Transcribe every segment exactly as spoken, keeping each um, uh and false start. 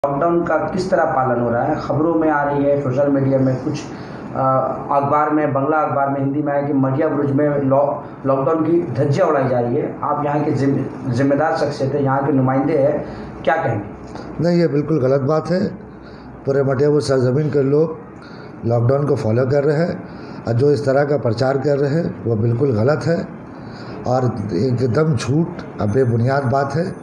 Lockdown का किस तरह पालन हो रहा है? खबरों में आ रही है, सोशल मीडिया में, कुछ अखबार में, बंगला अखबार में, हिंदी में है कि मटिया बुर्ज में लॉकडाउन की धज्जियां उड़ाई जा रही है। आप यहाँ के जिम्मेदार शख्सियत है, यहाँ के नुमाइंदे हैं, क्या कहेंगे? नहीं, ये बिल्कुल गलत बात है। पूरे मटिया बुर्ज सरजमीन के लोग लॉकडाउन को फॉलो कर रहे हैं और जो इस तरह का प्रचार कर रहे हैं वो बिल्कुल गलत है और एकदम झूठ और बेबुनियाद बात है।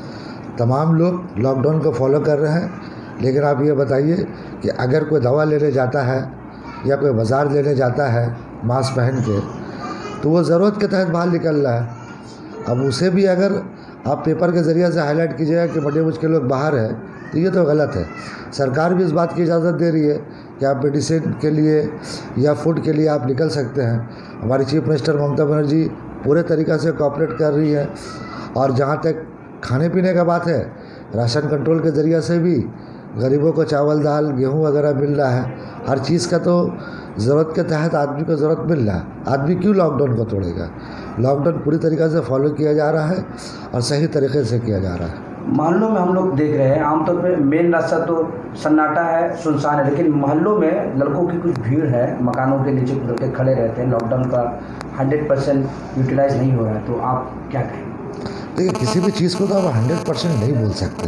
तमाम लोग लॉकडाउन को फॉलो कर रहे हैं, लेकिन आप ये बताइए कि अगर कोई दवा लेने जाता है या कोई बाज़ार लेने जाता है मास्क पहन के, तो वो ज़रूरत के तहत बाहर निकल रहा है। अब उसे भी अगर आप पेपर के ज़रिए से हाईलाइट कीजिएगा कि मटिया बुर्ज के लोग बाहर हैं, तो ये तो गलत है। सरकार भी इस बात की इजाज़त दे रही है कि आप मेडिसिन के लिए या फूड के लिए आप निकल सकते हैं। हमारी चीफ मिनिस्टर ममता बनर्जी पूरे तरीक़े से कोऑपरेट कर रही है और जहाँ तक खाने पीने का बात है, राशन कंट्रोल के ज़रिए से भी गरीबों को चावल दाल गेहूं वगैरह मिल रहा है। हर चीज़ का तो ज़रूरत के तहत आदमी को ज़रूरत मिल रहा है। आदमी क्यों लॉकडाउन को तोड़ेगा? लॉकडाउन पूरी तरीक़े से फॉलो किया जा रहा है और सही तरीके से किया जा रहा है। मोहल्लों में हम लोग देख रहे हैं, आमतौर पे मेन रास्ता तो सन्नाटा है, सुनसान है, लेकिन मोहल्लों में लड़कों की कुछ भीड़ है, मकानों के नीचे लड़के खड़े रहते हैं। लॉकडाउन का हंड्रेड परसेंट यूटिलाइज नहीं हो रहा है, तो आप क्या कहें? देखिए, किसी भी चीज़ को तो आप हंड्रेड परसेंट नहीं बोल सकते,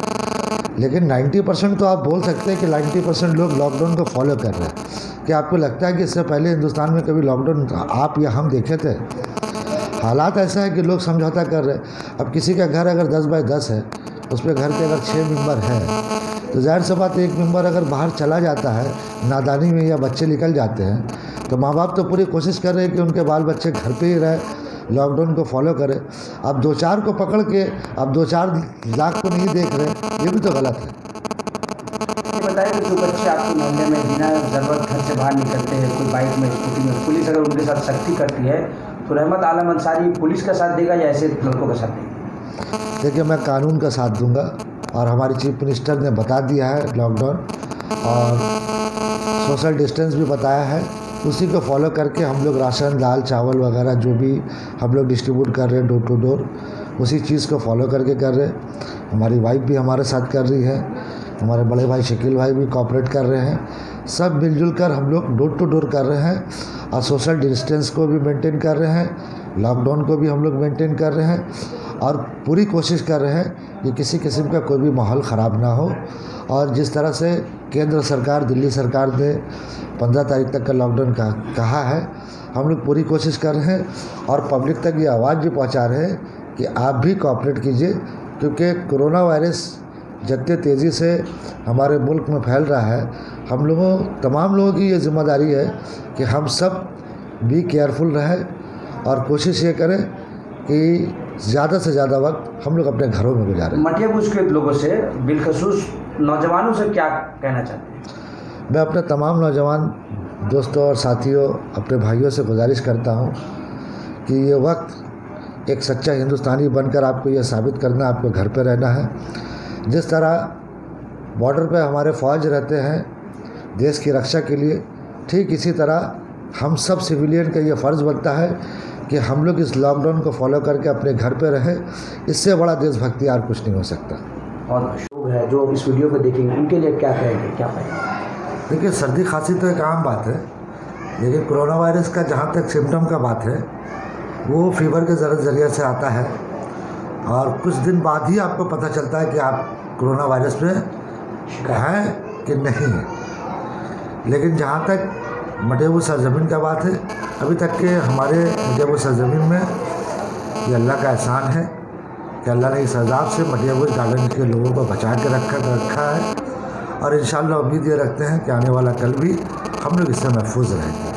लेकिन नाइन्टी परसेंट तो आप बोल सकते हैं कि नाइन्टी परसेंट लोग लॉकडाउन को फॉलो कर रहे हैं। क्या आपको लगता है कि इससे पहले हिंदुस्तान में कभी लॉकडाउन आप या हम देखे थे? हालात ऐसा है कि लोग समझौता कर रहे हैं। अब किसी का घर अगर दस बाई दस है, उस पर घर के अगर छः मेंबर हैं, तो जाहिर सी बात, एक मेंबर अगर बाहर चला जाता है नादानी में या बच्चे निकल जाते हैं, तो माँ बाप तो पूरी कोशिश कर रहे हैं कि उनके बाल बच्चे घर पे ही रहे, लॉकडाउन को फॉलो करें। अब दो चार को पकड़ के अब दो चार लाख को नहीं देख रहे, ये भी तो गलत है। ये बताइए कि जो बच्चे आपके मोहल्ले में बिना ज़रूरत घर से बाहर निकलते हैं, कोई बाइक में, स्कूटी में, पुलिस अगर उनके साथ सख्ती करती है, तो रहमत आलम अंसारी पुलिस का साथ देगा या ऐसे लड़कों का साथ देगा? देखिए, मैं कानून का साथ दूंगा और हमारी चीफ मिनिस्टर ने बता दिया है लॉकडाउन और सोशल डिस्टेंस भी बताया है, उसी को फॉलो करके हम लोग राशन दाल चावल वगैरह जो भी हम लोग डिस्ट्रीब्यूट कर रहे हैं डोर टू डोर, उसी चीज़ को फॉलो करके कर रहे हैं। हमारी वाइफ भी हमारे साथ कर रही है, हमारे बड़े भाई शकील भाई भी कोऑपरेट कर रहे हैं। सब मिलजुल कर हम लोग डोर टू डोर कर रहे हैं और सोशल डिस्टेंस को भी मेंटेन कर रहे हैं, लॉकडाउन को भी हम लोग मेंटेन कर रहे हैं और पूरी कोशिश कर रहे हैं कि किसी किस्म का कोई भी माहौल ख़राब ना हो। और जिस तरह से केंद्र सरकार, दिल्ली सरकार ने पंद्रह तारीख तक का लॉकडाउन का कहा है, हम लोग पूरी कोशिश कर रहे हैं और पब्लिक तक ये आवाज़ भी पहुंचा रहे हैं कि आप भी कोऑपरेट कीजिए, क्योंकि कोरोना वायरस जितने तेज़ी से हमारे मुल्क में फैल रहा है, हम लोगों तमाम लोगों की ये जिम्मेदारी है कि हम सब भी केयरफुल रहें और कोशिश ये करें कि ज़्यादा से ज़्यादा वक्त हम लोग अपने घरों में गुजारें। मटिया बुर्ज के लोगों से, बिलखसूस नौजवानों से क्या कहना चाहते हैं? मैं अपने तमाम नौजवान दोस्तों और साथियों, अपने भाइयों से गुजारिश करता हूं कि ये वक्त एक सच्चा हिंदुस्तानी बनकर आपको ये साबित करना, आपको घर पे रहना है। जिस तरह बॉर्डर पे हमारे फ़ौज रहते हैं देश की रक्षा के लिए, ठीक इसी तरह हम सब सिविलियन का ये फ़र्ज़ बनता है कि हम लोग इस लॉकडाउन को फॉलो करके अपने घर पे रहें। इससे बड़ा देशभक्ति और कुछ नहीं हो सकता। और लोग हैं जो इस वीडियो को देखेंगे, उनके लिए क्या कहेंगे, क्या कहेंगे? देखिए, सर्दी खांसी तो एक आम बात है, लेकिन कोरोना वायरस का जहाँ तक सिम्टम का बात है, वो फीवर के ज़रिए से आता है और कुछ दिन बाद ही आपको पता चलता है कि आप कोरोना वायरस में हैं कि नहीं है। लेकिन जहाँ तक मटिया बुर्ज सरजमीन का बात है, अभी तक के हमारे मटिया बुर्ज सरजमीन में ये अल्लाह का एहसान है कि अल्लाह ने इस अज़ाब से मटिया बुर्ज गार्डन के लोगों को बचा के रखा रखा है और इंशाअल्लाह उम्मीद ये रखते हैं कि आने वाला कल भी हम लोग इससे महफूज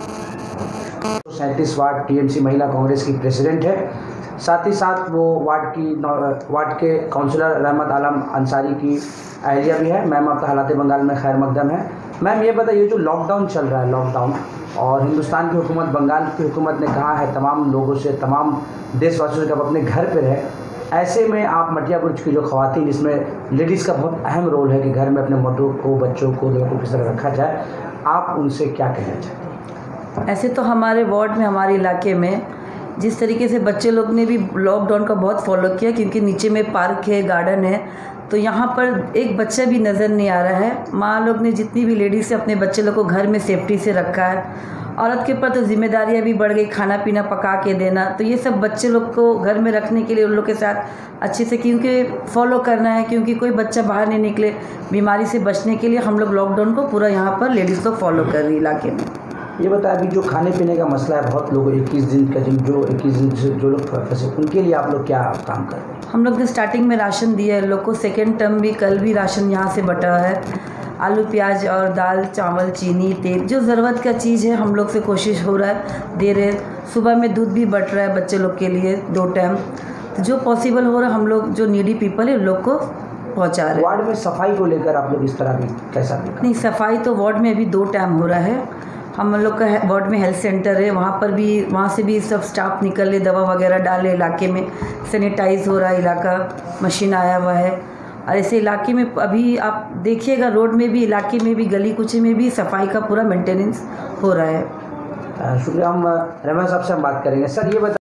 रहेंगे। सैंतीस वार्ड टीएमसी महिला कांग्रेस की प्रेसिडेंट है, साथ ही साथ वो वार्ड की वार्ड के काउंसलर रहमत आलम अंसारी की अहलिया भी है। मैम, आपका हालात बंगाल में खैर मकदम है। मैम, ये बताइए, जो लॉकडाउन चल रहा है, लॉकडाउन और हिंदुस्तान की हुकूमत, बंगाल की हुकूमत ने कहा है तमाम लोगों से, तमाम देशवासियों से, कि आप अपने घर पर रहें। ऐसे में आप मटिया बुर्ज की जो ख़वातीन, इसमें लेडीज़ का बहुत अहम रोल है कि घर में अपने मर्दों को, बच्चों को, लोगों को किस तरह रखा जाए, आप उनसे क्या कहना चाहते हैं? ऐसे तो हमारे वार्ड में, हमारे इलाके में जिस तरीके से बच्चे लोग ने भी लॉकडाउन का बहुत फॉलो किया, क्योंकि नीचे में पार्क है, गार्डन है, तो यहाँ पर एक बच्चा भी नज़र नहीं आ रहा है। माँ लोग ने जितनी भी लेडीज़ से अपने बच्चे लोग को घर में सेफ्टी से रखा है। औरत के ऊपर तो जिम्मेदारियाँ भी बढ़ गई, खाना पीना पका के देना, तो ये सब बच्चे लोग को घर में रखने के लिए उन लोग के साथ अच्छे से क्योंकि फॉलो करना है, क्योंकि कोई बच्चा बाहर नहीं निकले बीमारी से बचने के लिए हम लोग लॉकडाउन को पूरा यहाँ पर लेडीज़ लोग फॉलो कर रही इलाके में। ये बताया अभी जो खाने पीने का मसला है, बहुत लोग इक्कीस दिन का जिन जो इक्कीस दिन से जो लोग फंसे, उनके लिए आप लोग क्या काम कर रहे हैं? हम लोग ने स्टार्टिंग में राशन दिया है लोग को, सेकेंड टर्म भी कल भी राशन यहाँ से बटा है। आलू प्याज और दाल चावल चीनी तेल जो ज़रूरत का चीज़ है हम लोग से कोशिश हो रहा है दे रहे। सुबह में दूध भी बट रहा है बच्चे लोग के लिए दो टाइम, तो जो पॉसिबल हो रहा है हम लोग जो नीडी पीपल है उन लोग को पहुँचा रहे हैं। वार्ड में सफाई को लेकर आप लोग इस तरह भी कैसा भी? नहीं, सफाई तो वार्ड में अभी दो टाइम हो रहा है। हम लोग का वार्ड में हेल्थ सेंटर है, वहाँ पर भी वहाँ से भी सब स्टाफ निकल ले, दवा वगैरह डाले, इलाके में सैनिटाइज हो रहा है इलाका, मशीन आया हुआ है। और ऐसे इलाके में अभी आप देखिएगा रोड में भी, इलाके में भी, गली कुची में भी सफाई का पूरा मेंटेनेंस हो रहा है। शुक्रिया। हम रहमान साहब से हम बात करेंगे। सर ये बता